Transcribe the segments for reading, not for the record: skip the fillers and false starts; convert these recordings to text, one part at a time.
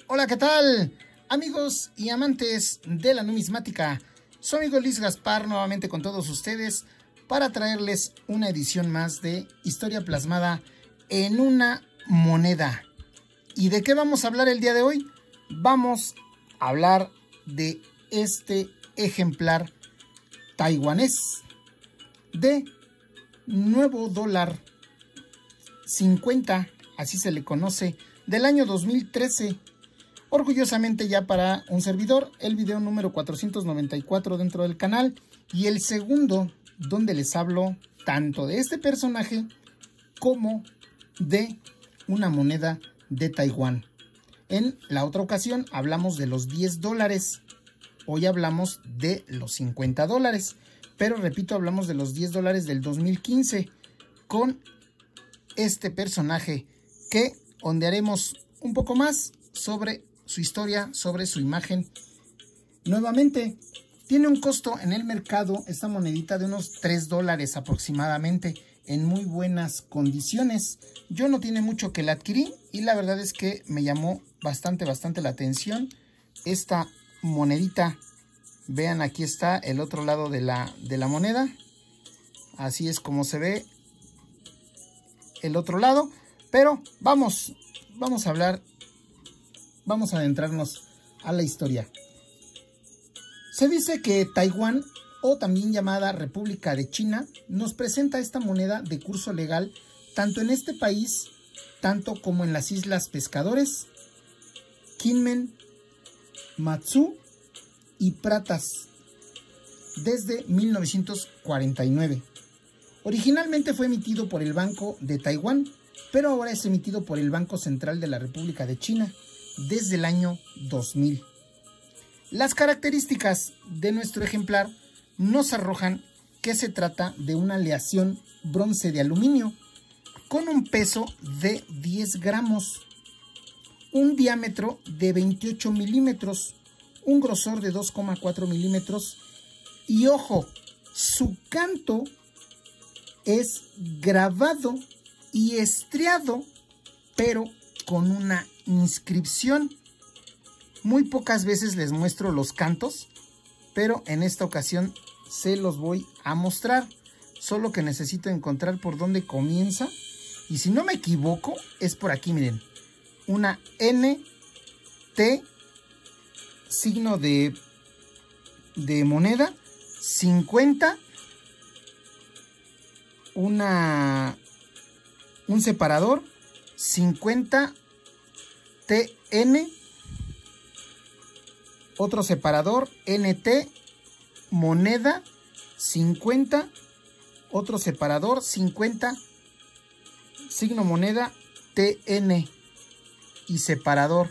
Hola, ¿qué tal? Amigos y amantes de la numismática, su amigo Luis Gaspar nuevamente con todos ustedes para traerles una edición más de Historia Plasmada en una Moneda. ¿Y de qué vamos a hablar el día de hoy? Vamos a hablar de este ejemplar taiwanés de nuevo dólar 50, así se le conoce, del año 2013. Orgullosamente ya para un servidor, el video número 494 dentro del canal y el segundo donde les hablo tanto de este personaje como de una moneda de Taiwán. En la otra ocasión hablamos de los 10 dólares, hoy hablamos de los 50 dólares, pero repito, hablamos de los 10 dólares del 2015 con este personaje que ondearemos un poco más sobre su historia, sobre su imagen. Nuevamente, tiene un costo en el mercado esta monedita de unos 3 dólares aproximadamente, en muy buenas condiciones. Yo no tiene mucho que la adquirí y la verdad es que me llamó bastante la atención esta monedita. Vean, aquí está el otro lado de la moneda. Así es como se ve el otro lado. Pero vamos a hablar, vamos a adentrarnos a la historia. Se dice que Taiwán, o también llamada República de China, nos presenta esta moneda de curso legal tanto en este país, tanto como en las Islas Pescadores, Kinmen, Matsu y Pratas, desde 1949. Originalmente fue emitido por el Banco de Taiwán, pero ahora es emitido por el Banco Central de la República de China desde el año 2000. Las características de nuestro ejemplar nos arrojan que se trata de una aleación bronce de aluminio con un peso de 10 gramos, un diámetro de 28 milímetros, un grosor de 2,4 milímetros y ojo, su canto es grabado y estriado, pero con una inscripción. Muy pocas veces les muestro los cantos, pero en esta ocasión se los voy a mostrar. Solo que necesito encontrar por dónde comienza. Y si no me equivoco, es por aquí, miren. Una N, T, signo de moneda, 50, un separador, 50, TN, otro separador, NT, moneda, 50, otro separador, 50, signo moneda, TN y separador.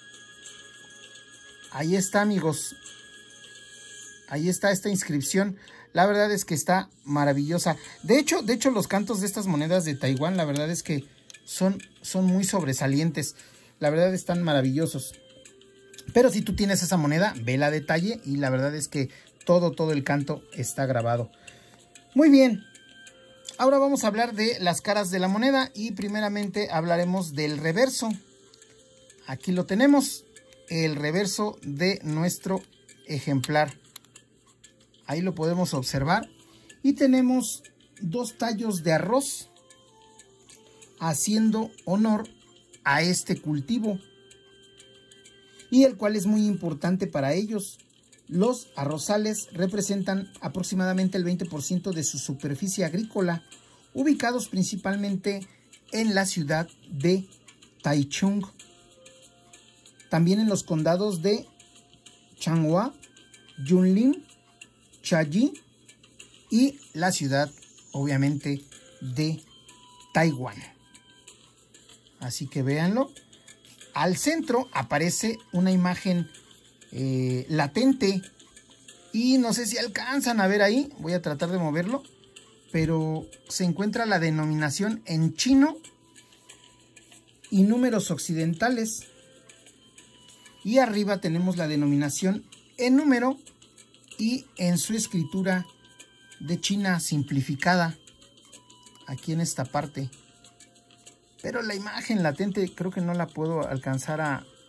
Ahí está, amigos. Ahí está esta inscripción. La verdad es que está maravillosa. De hecho, los cantos de estas monedas de Taiwán, la verdad es que son muy sobresalientes. La verdad están maravillosos. Pero si tú tienes esa moneda, vela a detalle y la verdad es que todo el canto está grabado. Muy bien. Ahora vamos a hablar de las caras de la moneda y primeramente hablaremos del reverso. Aquí lo tenemos, el reverso de nuestro ejemplar. Ahí lo podemos observar. Y tenemos dos tallos de arroz haciendo honor a este cultivo. Y el cual es muy importante para ellos. Los arrozales representan aproximadamente el 20% de su superficie agrícola, ubicados principalmente en la ciudad de Taichung. También en los condados de Changhua, Yunlin, Chaji y la ciudad, obviamente, de Taiwán. Así que véanlo. Al centro aparece una imagen latente y no sé si alcanzan a ver ahí. Voy a tratar de moverlo, pero se encuentra la denominación en chino y números occidentales. Y arriba tenemos la denominación en número y en su escritura de China simplificada, aquí en esta parte. Pero la imagen latente creo que no la puedo alcanzar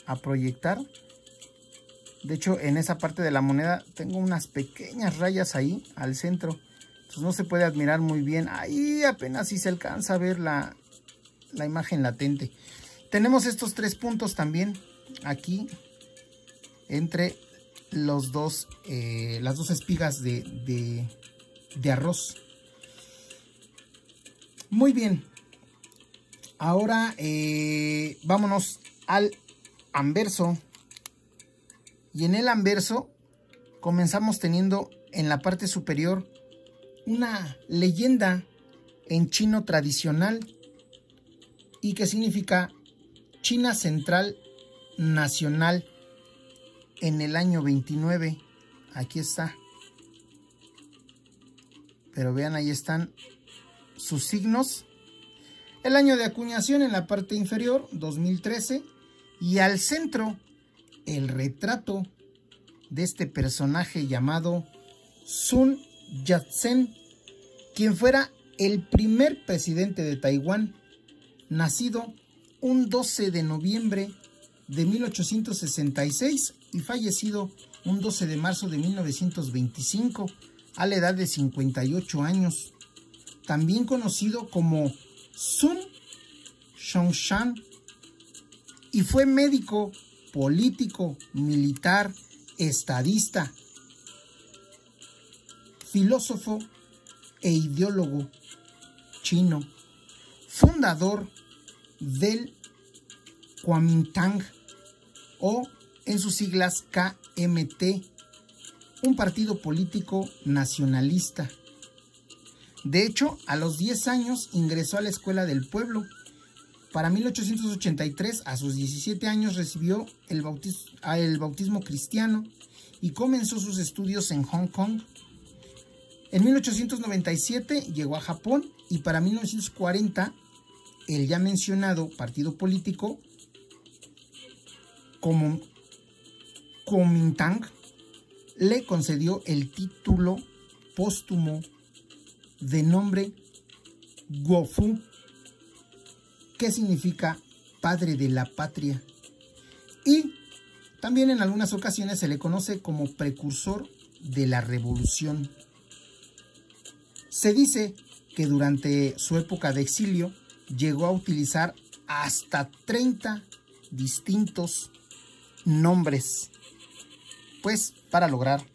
a proyectar. De hecho, en esa parte de la moneda tengo unas pequeñas rayas ahí al centro. Entonces no se puede admirar muy bien. Ahí apenas sí se alcanza a ver la imagen latente. Tenemos estos 3 puntos también aquí entre las dos espigas de arroz. Muy bien. Ahora vámonos al anverso. Y en el anverso comenzamos teniendo en la parte superior una leyenda en chino tradicional y que significa China Central Nacional en el año 29. Aquí está. Pero vean, ahí están sus signos. El año de acuñación en la parte inferior, 2013. Y al centro, el retrato de este personaje llamado Sun Yat-sen, quien fuera el primer presidente de Taiwán, nacido un 12 de noviembre de 1866 y fallecido un 12 de marzo de 1925 a la edad de 58 años. También conocido como Sun Shongshan, y fue médico, político, militar, estadista, filósofo e ideólogo chino, fundador del Kuomintang, o en sus siglas KMT, un partido político nacionalista. De hecho, a los 10 años ingresó a la Escuela del Pueblo. Para 1883, a sus 17 años, recibió el bautismo cristiano y comenzó sus estudios en Hong Kong. En 1897 llegó a Japón y para 1940 el ya mencionado partido político Kuomintang le concedió el título póstumo de nombre Guofu, que significa padre de la patria, y también en algunas ocasiones se le conoce como precursor de la revolución. Se dice que durante su época de exilio llegó a utilizar hasta 30 distintos nombres, pues para lograr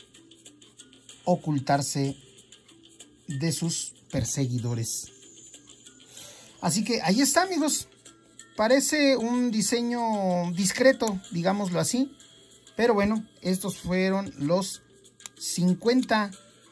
ocultarse de sus perseguidores. Así que ahí está, amigos. Parece un diseño discreto, digámoslo así, pero bueno, estos fueron los $50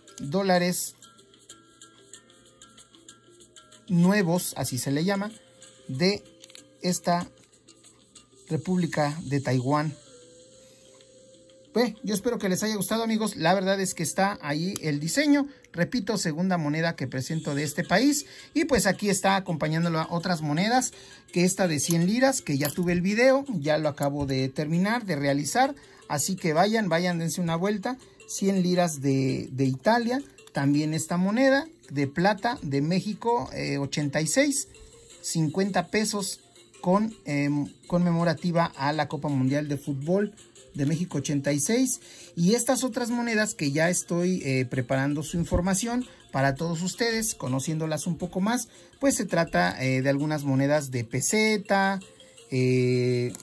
nuevos, así se le llama, de esta República de Taiwán. Pues yo espero que les haya gustado, amigos. La verdad es que está ahí el diseño. Repito, segunda moneda que presento de este país. Y pues aquí está acompañándolo a otras monedas, que esta de 100 liras, que ya tuve el video, ya lo acabo de terminar, de realizar. Así que vayan, dense una vuelta. 100 liras de Italia. También esta moneda de plata de México, 86, 50 pesos con conmemorativa a la Copa Mundial de Fútbol de México 86, y estas otras monedas que ya estoy preparando su información para todos ustedes, conociéndolas un poco más. Pues se trata de algunas monedas de peseta, de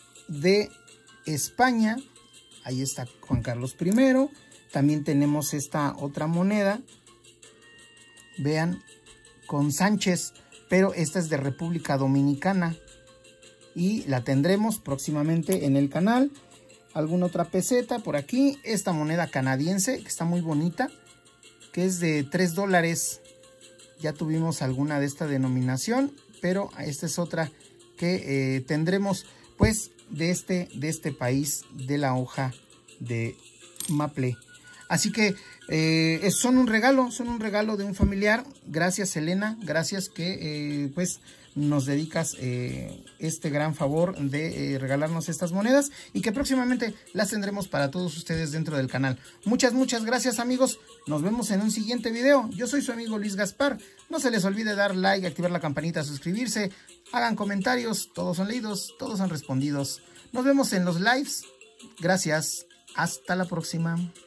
España, ahí está Juan Carlos I. También tenemos esta otra moneda, vean, con Sánchez, pero esta es de República Dominicana y la tendremos próximamente en el canal. Alguna otra peseta por aquí, esta moneda canadiense que está muy bonita, que es de $3. Ya tuvimos alguna de esta denominación, pero esta es otra que tendremos pues de este país, de la hoja de maple. Así que son un regalo de un familiar. Gracias, Elena, gracias, que pues nos dedicas este gran favor de regalarnos estas monedas y que próximamente las tendremos para todos ustedes dentro del canal. Muchas gracias, amigos. Nos vemos en un siguiente video. Yo soy su amigo Luis Gaspar. No se les olvide dar like, activar la campanita, suscribirse. Hagan comentarios. Todos son leídos, todos son respondidos. Nos vemos en los lives. Gracias. Hasta la próxima.